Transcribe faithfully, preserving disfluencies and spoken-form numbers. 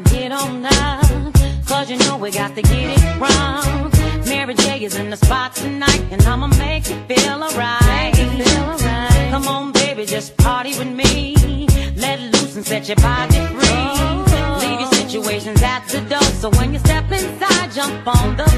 get on up, cause you know we got to get it wrong. Mary J is in the spot tonight, and I'ma make you feel alright. Come on baby, just party with me. Let loose and set your body free. Leave your situations at the door, so when you step inside, jump on the